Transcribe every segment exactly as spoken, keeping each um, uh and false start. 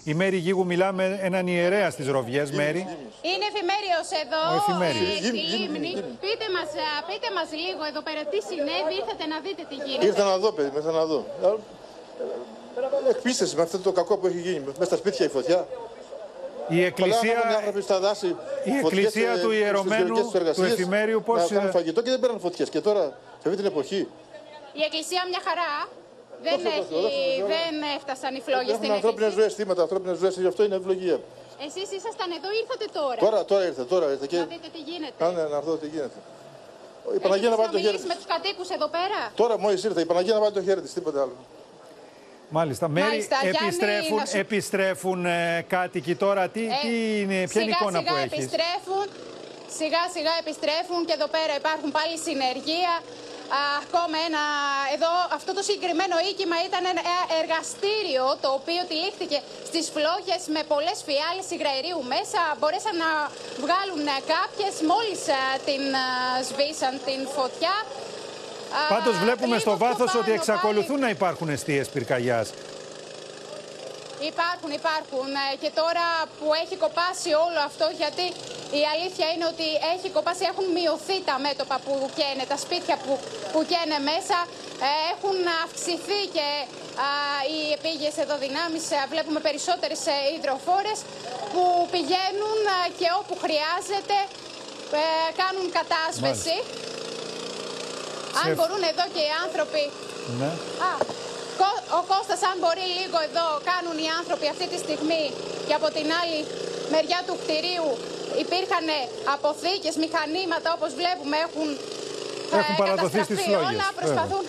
Η Μέρη Γίγου μιλά με έναν ιερέα στις Ροβιές. Μέρη. Είναι εφημέριος εδώ, Ο εφημέριος. ε, στη λίμνη. Πείτε μας, πείτε μας λίγο εδώ πέρα τι συνέβη, ήρθατε να δείτε τι γίνεται. Ήρθα να δω, παιδί, ήρθα να δω. Εκπίστευση με αυτό το κακό που έχει γίνει. Μέσα στα σπίτια η φωτιά. Η εκκλησία, στα δάση, η εκκλησία του ιερωμένου του εφημέριου πώς... Να κάνουν φαγητό και δεν παίρνουν φωτιές. Και τώρα, σε αυτή την εποχή... Η εκκλησία μια χαρά. Δεν, δώσε, έχει, δώσε, δώσε. δεν έφτασαν οι φλόγες στην Έχουν ανθρώπινες εκκλησία. ζωές, θύματα, ανθρώπινες ζωές, γι' αυτό είναι ευλογία. Εσείς ήσασταν εδώ, ήρθατε τώρα. Τώρα, τώρα ήρθε, τώρα ήρθε. Και... Να δείτε τι γίνεται. Να, ναι, να δω τι γίνεται. Η Παναγία να βάλει το χέρι της. με τους κατοίκους εδώ πέρα. Τώρα μόλις ήρθε, η Παναγία να βάλει το χέρι της, τίποτα άλλο. Μάλιστα. Μέρη, Μάλιστα, επιστρέφουν, Γιάννη, σου... επιστρέφουν ε, κάτοικοι τώρα. Τι, ε, τι είναι, ποια σιγά, είναι η εικόνα σιγά που έχεις? Επιστρέφουν, σιγά σιγά επιστρέφουν και εδώ πέρα υπάρχουν πάλι συνεργεία. Ακόμα ένα, εδώ αυτό το συγκεκριμένο οίκημα ήταν ένα εργαστήριο το οποίο τυλίχθηκε στις φλόγες με πολλές φιάλες υγραερίου μέσα. Μπορέσαν να βγάλουν κάποιες μόλις την σβήσαν την φωτιά. Πάντως βλέπουμε στο βάθος πάνω, ότι εξακολουθούν πάλι... να υπάρχουν εστίες πυρκαγιάς. Υπάρχουν, υπάρχουν. Και τώρα που έχει κοπάσει όλο αυτό, γιατί η αλήθεια είναι ότι έχει κοπάσει, έχουν μειωθεί τα μέτωπα που καίνε, τα σπίτια που, που καίνε μέσα. Έχουν αυξηθεί και α, οι επίγειες εδώ δυνάμεις. Βλέπουμε περισσότερες υδροφόρες που πηγαίνουν και όπου χρειάζεται ε, κάνουν κατάσβεση. Αν Σε... μπορούν εδώ και οι άνθρωποι... Ναι. Α, ο Κώστας, αν μπορεί λίγο εδώ, κάνουν οι άνθρωποι αυτή τη στιγμή και από την άλλη μεριά του κτηρίου υπήρχαν αποθήκες, μηχανήματα, όπως βλέπουμε έχουν, έχουν ε, παραδοθεί στις φλόγες. Όλα προσπαθούν.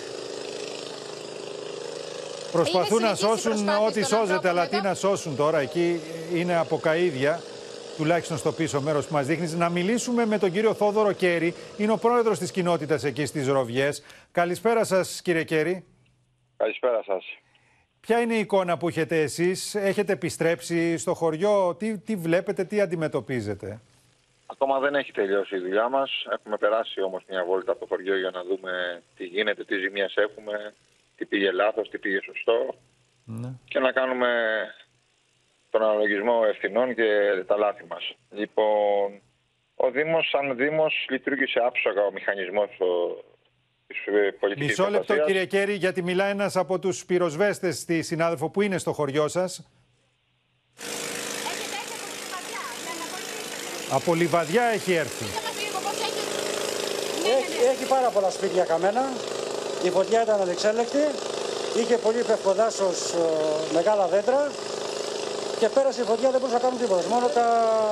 Προσπαθούν να σώσουν ό,τι σώζεται, αλλά τι να σώσουν τώρα, εκεί είναι από καΐδια, τουλάχιστον στο πίσω μέρος που μας δείχνεις. Να μιλήσουμε με τον κύριο Θόδωρο Κέρι, είναι ο πρόεδρος της κοινότητας εκεί στις Ροβιές. Καλησπέρα σας, κύριε Κέρι. Καλησπέρα σας. Ποια είναι η εικόνα που έχετε εσείς, έχετε επιστρέψει στο χωριό, τι, τι βλέπετε, τι αντιμετωπίζετε? Ακόμα δεν έχει τελειώσει η δουλειά μας. Έχουμε περάσει όμως μια βόλτα από το χωριό για να δούμε τι γίνεται, τι ζημίες έχουμε, τι πήγε λάθος, τι πήγε σωστό. Ναι. Και να κάνουμε τον αναλογισμό ευθυνών και τα λάθη μας. Λοιπόν, ο Δήμος σαν Δήμος λειτουργήσε άψογα ο μηχανισμός στο... Μισό λεπτό, κύριε Κέρι, γιατί μιλάει ένας από τους πυροσβέστες στη συνάδελφο που είναι στο χωριό σας. Από Λιβαδιά έχει έρθει. Έχει, έχει πάρα πολλά σπίτια καμένα. Η φωτιά ήταν ανεξέλεκτη. Είχε πολύ πευκοδάσος, μεγάλα δέντρα. Και πέρασε η φωτιά, δεν μπορούσε να κάνουν τίποτα. Μόνο τα...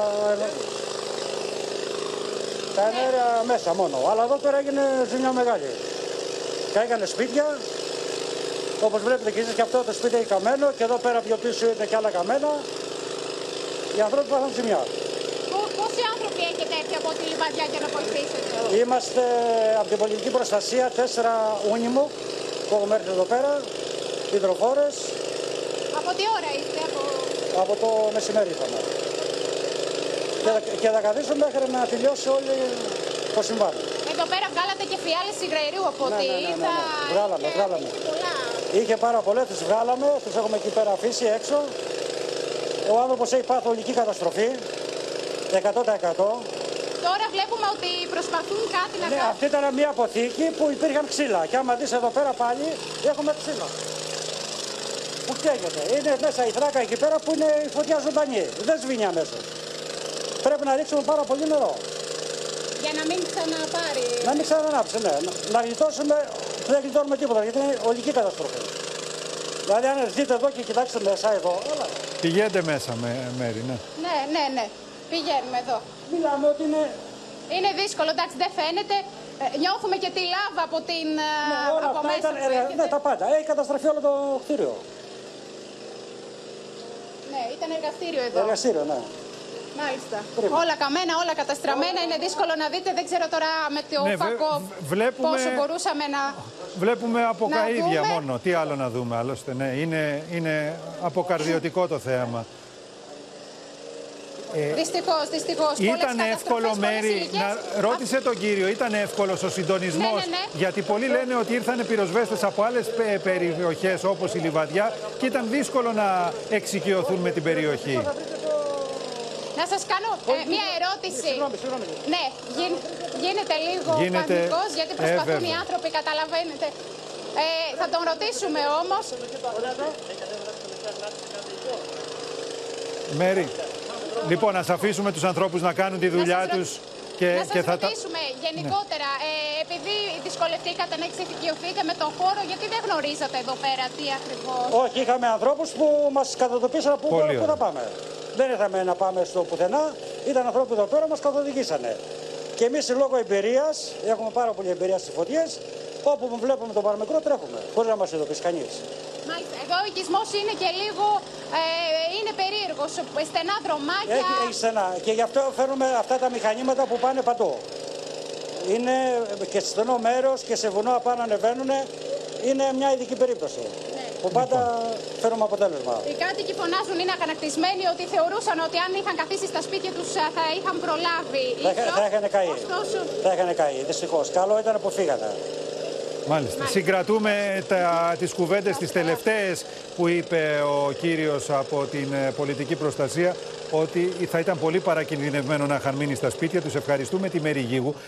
Τα ενέργεια μέσα μόνο. Αλλά εδώ πέρα έγινε ζημιά μεγάλη. Καήκανε σπίτια. Όπως βλέπετε και εσείς, και αυτό το σπίτι έχει καμένο. Και εδώ πέρα πιο πίσω είναι και άλλα καμένα. Οι ανθρώποι πάθαν ζημιά. Πόσοι άνθρωποι έχετε έρθει από τη Λιβαδιά για να βοηθήσετε? Είμαστε από την πολιτική προστασία, τέσσερα ούνιμου που έχουμε έρθει εδώ πέρα. Υδροφόρες. Από τι ώρα είστε? Από, από το μεσημέρι ήρθαμε. Και, και θα καθίσουμε μέχρι να τελειώσει όλο το συμβάν. Εδώ πέρα βγάλατε και φιάλες υγραερίου από ό,τι ναι, ναι, ναι, ναι, είδα. ναι. Βγάλαμε, και βγάλαμε. Είχε, είχε πάρα πολλές, τις βγάλαμε, τις έχουμε εκεί πέρα αφήσει έξω. Ο άνθρωπος έχει πάθει ολική καταστροφή, εκατό τοις εκατό. Τώρα βλέπουμε ότι προσπαθούν κάτι να ναι, κάνουν. Αυτή ήταν μια αποθήκη που υπήρχαν ξύλα. Και άμα δεις εδώ πέρα πάλι, έχουμε ξύλα. Που καίγεται. Είναι μέσα η θράκα εκεί πέρα που είναι η φωτιά ζωντανή. Δεν σβήνει αμέσως. Πρέπει να ρίξουμε πάρα πολύ νερό. Για να μην ξαναπάρει. Να μην ξανανάψει, ναι. Να γλιτώσουμε, δεν γλιτώνουμε τίποτα γιατί είναι ολική καταστροφή. Δηλαδή, αν έρθετε εδώ και κοιτάξτε μέσα εδώ. Έλα. Πηγαίνετε μέσα, με, Μέρη, ναι. Ναι, ναι, ναι. Πηγαίνουμε εδώ. Μιλάμε ότι είναι. Είναι δύσκολο, εντάξει, δεν φαίνεται. Ε, νιώθουμε και τη λάβα από την. Ναι, όλα από αυτά μέσα ήταν, εργα... ναι, τα πάντα. Έχει καταστραφεί όλο το κτίριο. Ναι, ήταν εργαστήριο εδώ. Εργαστήριο, ναι. Μάλιστα. Πρίμα. Όλα καμένα, όλα καταστραμμένα. Είναι δύσκολο να δείτε. Δεν ξέρω τώρα με το ναι, φακό βλέπουμε... πόσο μπορούσαμε να. Βλέπουμε από να καΐδια δούμε. μόνο. Τι άλλο να δούμε, άλλωστε. Ναι, είναι, είναι αποκαρδιωτικό το θέαμα. Ε, Δυστυχώς, δυστυχώς. Ήταν εύκολο, Μέρη, να ρώτησε τον κύριο, ήταν εύκολος ο συντονισμός? Ναι, ναι, ναι. Γιατί πολλοί λένε ότι ήρθαν πυροσβέστες από άλλες περιοχές όπως η Λιβαδιά και ήταν δύσκολο να εξοικειωθούν με την περιοχή. Να σας κάνω ε, μία ερώτηση. Συγγνώμη, συγγνώμη. Ναι, γι, γίνεται λίγο Γίνεται... πανικός γιατί προσπαθούν ε, οι άνθρωποι, καταλαβαίνετε. Ε, θα τον ρωτήσουμε όμως. Μέρη, λοιπόν, ας αφήσουμε τους ανθρώπους να κάνουν τη δουλειά να τους. Και, να σας και θα ρωτήσουμε τα... γενικότερα, ναι. ε, επειδή δυσκολευτήκατε να εξοικειωθείτε με τον χώρο, γιατί δεν γνωρίζατε εδώ πέρα τι ακριβώς? Όχι, είχαμε ανθρώπους που μας κατατοπίσαν που, που θα πάμε. Δεν ήρθαμε να πάμε στο πουθενά, ήταν ανθρώποι εδώ πέρα, μας καθοδηγήσανε. Και εμείς λόγω εμπειρίας, έχουμε πάρα πολλή εμπειρία στις φωτιές, όπου βλέπουμε τον παραμικρό τρέχουμε, χωρίς να μας ειδοποιήσει κανείς. Μάλιστα, εδώ ο οικισμός είναι και λίγο, ε, είναι περίεργος, στενά δρομάκια. Έχει, έχει στενά και γι' αυτό φέρνουμε αυτά τα μηχανήματα που πάνε παντού. Είναι και σε στενό μέρος και σε βουνό απάνω ανεβαίνουν, είναι μια ειδική περίπτωση. Ναι. Που πάντα λοιπόν φέρουμε αποτέλεσμα. Οι κάτοικοι φωνάζουν, είναι αγανακτισμένοι, ότι θεωρούσαν ότι αν είχαν καθίσει στα σπίτια τους θα είχαν προλάβει. Θα, θα είχαν καεί. Ωστόσο... Θα είχαν καεί, δυστυχώς. Καλό ήταν που φύγανε. Μάλιστα. Μάλιστα. Συγκρατούμε τα, τις κουβέντες τις τελευταίες που είπε ο κύριος από την πολιτική προστασία, ότι θα ήταν πολύ παρακινδυνευμένο να είχαν μείνει στα σπίτια τους. Ευχαριστούμε τη Μέρη Γίγου.